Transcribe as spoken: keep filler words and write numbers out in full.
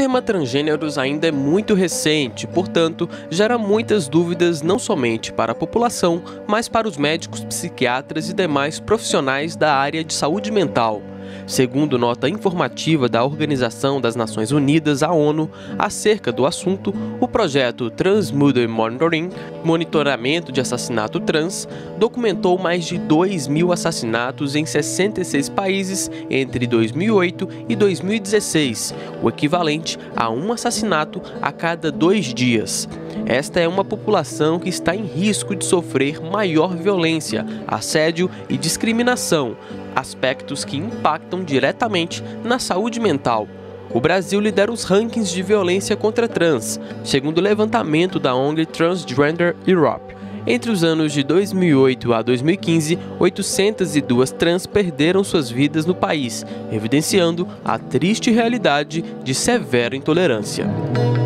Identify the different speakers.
Speaker 1: tema transgêneros ainda é muito recente, portanto, gera muitas dúvidas não somente para a população, mas para os médicos, psiquiatras e demais profissionais da área de saúde mental. Segundo nota informativa da Organização das Nações Unidas, a ONU, acerca do assunto, o projeto Transmother Monitoring, monitoramento de assassinato trans, documentou mais de dois mil assassinatos em sessenta e seis países entre dois mil e oito e dois mil e dezesseis, o equivalente a um assassinato a cada dois dias. Esta é uma população que está em risco de sofrer maior violência, assédio e discriminação, aspectos que impactam diretamente na saúde mental. O Brasil lidera os rankings de violência contra trans, segundo o levantamento da O N G Transgender Europe. Entre os anos de dois mil e oito a dois mil e quinze, oitocentas e duas trans perderam suas vidas no país, evidenciando a triste realidade de severa intolerância.